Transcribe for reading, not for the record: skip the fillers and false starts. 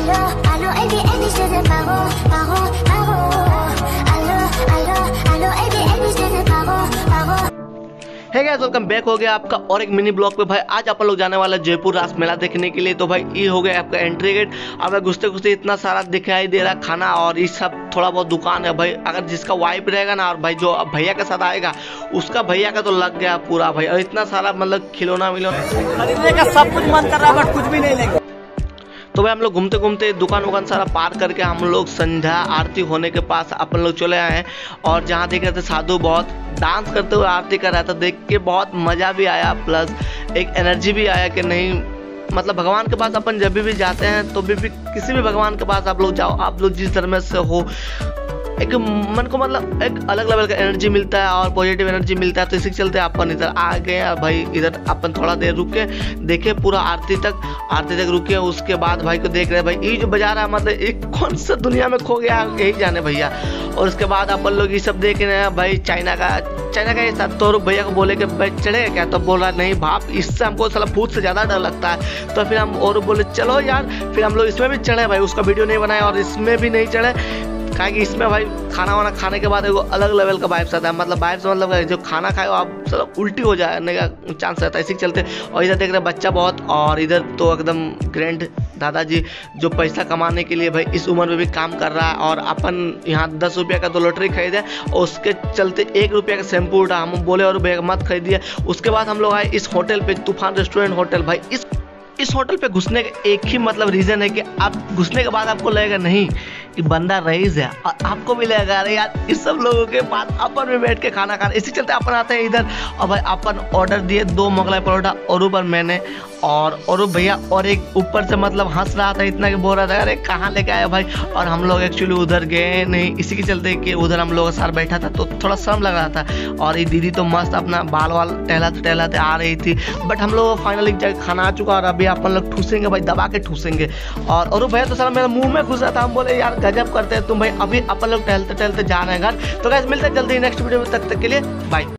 Allô, Eddie, Eddie, je te paro, paro, paro. Allô, Eddie, Eddie, je te paro, paro. Hey guys, welcome back हो गया आपका और एक mini blog पे। भाई आज अपन लोग जाने वाला जयपुर रास मेला देखने के लिए। तो भाई ये हो गया आपका एंट्री गेट। अब घुसते घुसते इतना सारा दिखाई दे रहा खाना और ये सब थोड़ा बहुत दुकान है भाई। अगर जिसका वाइफ रहेगा ना और भाई जो भैया के साथ आएगा उसका भैया का तो लग गया पूरा भाई। और इतना सारा मतलब खिलौना मिलौना खरीदने का सब कुछ मन कर रहा है बट कुछ भी नहीं लेंगे। तो भाई हम लोग घूमते घूमते दुकान वुकान सारा पार करके हम लोग संध्या आरती होने के पास अपन लोग चले आए हैं। और जहाँ देख रहे थे साधु बहुत डांस करते हुए आरती कर रहा था, देख के बहुत मज़ा भी आया, प्लस एक एनर्जी भी आया कि नहीं मतलब भगवान के पास अपन जब भी जाते हैं तो भी किसी भी भगवान के पास आप लोग जाओ, आप लोग जिस धर्म से हो, एक मन को मतलब एक अलग लेवल का एनर्जी मिलता है और पॉजिटिव एनर्जी मिलता है। तो इसी के चलते अपन इधर आ गए भाई। इधर अपन थोड़ा देर रुके, देखे पूरा आरती तक रुके। उसके बाद भाई को देख रहे भाई ये जो बाजार है मतलब एक कौन सा दुनिया में खो गया यही जाने भैया। और उसके बाद अपन लोग ये सब देख रहे हैं भाई चाइना का ये साथ। तो भैया को बोले कि भाई चढ़े क्या, तो बोल रहा नहीं भाप, इससे हमको साला भूत से ज़्यादा डर लगता है। तो फिर हम और बोले चलो यार, फिर हम लोग इसमें भी चढ़े भाई। उसका वीडियो नहीं बनाया और इसमें भी नहीं चढ़े क्या कि इसमें भाई खाना वाना खाने के बाद एगो अलग लेवल का वाइब्स आता है। मतलब वाइब्स मतलब जो खाना खाए आप सब उल्टी हो जाने का चांस रहता है, इसी के चलते। और इधर देख रहे बच्चा बहुत, और इधर तो एकदम ग्रैंड दादाजी जो पैसा कमाने के लिए भाई इस उम्र में भी काम कर रहा है। और अपन यहाँ 10 रुपये का तो लॉटरी खरीदे और उसके चलते 1 रुपये का शैम्पू उठा। हम बोले और भैया मत खरीदिए। उसके बाद हम लोग आए इस होटल पे, तूफान रेस्टोरेंट होटल। भाई इस होटल पे घुसने का एक ही मतलब रीज़न है कि आप घुसने के बाद आपको लगेगा नहीं कि बंदा रईस है, और आपको भी लगेगा अरे यार इस सब लोगों के बाद अपन में बैठ के खाना खाना। इसी चलते अपन आते हैं इधर। और भाई अपन ऑर्डर दिए 2 मोगलाई परोठा और ऊपर मैंने और भैया और एक ऊपर से मतलब हंस रहा था इतना कि बोल रहा था अरे कहाँ लेके आया भाई। और हम लोग एक्चुअली उधर गए नहीं, इसी के चलते कि उधर हम लोग साथ बैठा था तो थोड़ा शर्म लग रहा था। और ये दीदी तो मस्त अपना बाल वाल टहलाते आ रही थी। बट हम लोग फाइनली जगह खाना आ चुका और अभी अपन लोग ठूसेंगे भाई, दबा के ठूसेंगे। और भैया तो सारा मेरे मुंह में घुस रहा था। हम बोले यार गजब करते हैं तुम भाई। अभी अपन लोग टहलते जा रहे हैं घर। तो गाइस मिलते हैं जल्दी नेक्स्ट वीडियो में, तब तक के लिए बाय।